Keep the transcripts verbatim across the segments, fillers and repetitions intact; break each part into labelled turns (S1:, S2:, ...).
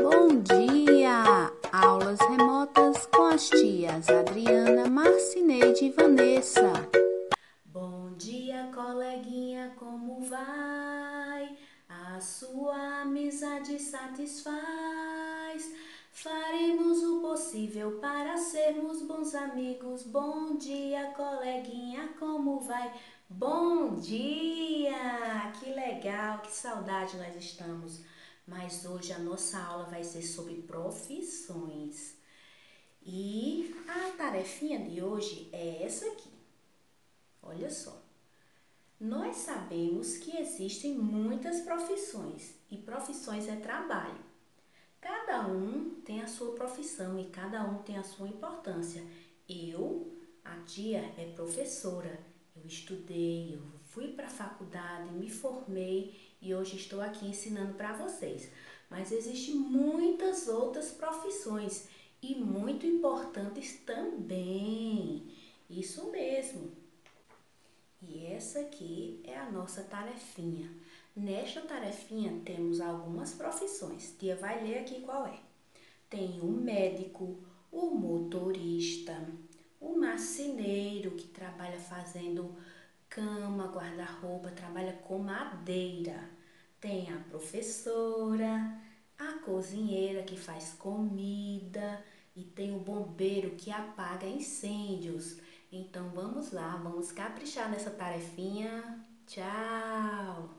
S1: Bom dia! Aulas remotas com as tias Adriana, Marcineide e Vanessa.
S2: Bom dia, coleguinha, como vai? A sua amizade satisfaz. Faremos o possível para sermos bons amigos. Bom dia, coleguinha, como vai? Bom dia! Que legal, que saudade nós estamos. Mas hoje a nossa aula vai ser sobre profissões. E a tarefinha de hoje é essa aqui. Olha só. Nós sabemos que existem muitas profissões e profissões é trabalho. Cada um tem a sua profissão e cada um tem a sua importância. Eu, a tia, é professora. Eu estudei, eu fui para a faculdade, me formei e hoje estou aqui ensinando para vocês. Mas existem muitas outras profissões e muito importantes também. Isso mesmo. E essa aqui é a nossa tarefinha. Nesta tarefinha temos algumas profissões. Tia vai ler aqui qual é. Tem o médico, o motorista, o marceneiro que trabalha fazendo cama, guarda-roupa, trabalha com madeira. Tem a professora, a cozinheira que faz comida e tem o bombeiro que apaga incêndios. Então vamos lá, vamos caprichar nessa tarefinha. Tchau!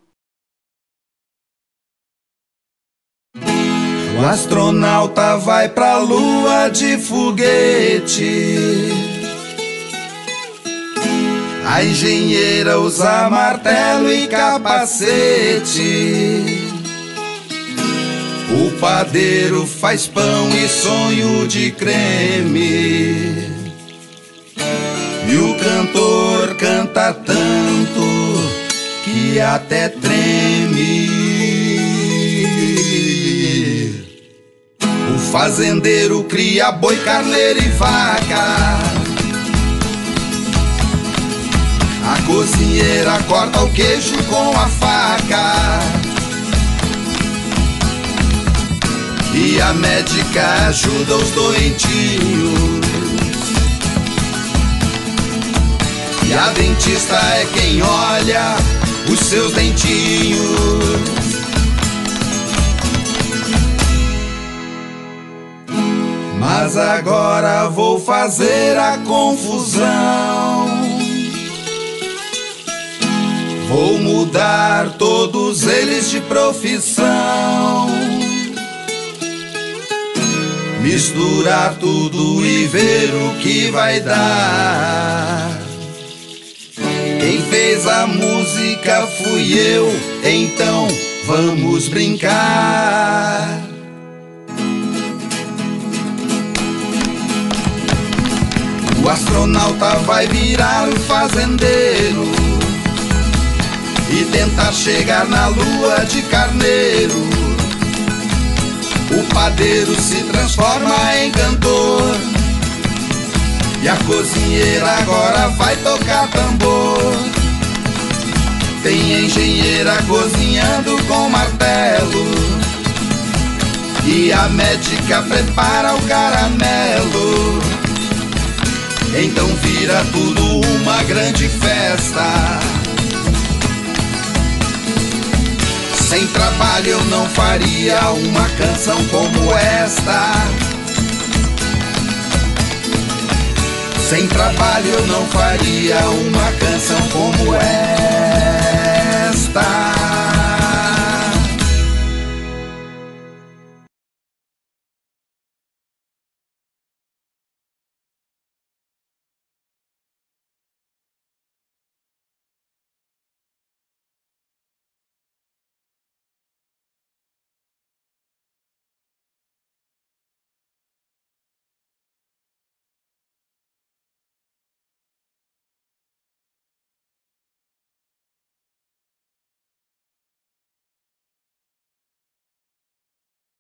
S3: O astronauta vai pra lua de foguete. A engenheira usa martelo e capacete. O padeiro faz pão e sonho de creme. E o cantor canta tanto que até treme. O fazendeiro cria boi, carneiro e vaca. A cozinheira corta o queijo com a faca. E a médica ajuda os doentinhos. E a dentista é quem olha os seus dentinhos. Mas agora vou fazer a confusão. Vou mudar todos eles de profissão. Misturar tudo e ver o que vai dar. Quem fez a música fui eu, então vamos brincar. O astronauta vai virar um fazendeiro e tentar chegar na lua de carneiro. O padeiro se transforma em cantor e a cozinheira agora vai tocar tambor. Tem engenheira cozinhando com martelo e a médica prepara o caramelo. Então vira tudo uma grande festa. Sem trabalho eu não faria uma canção como esta. Sem trabalho eu não faria uma canção como esta.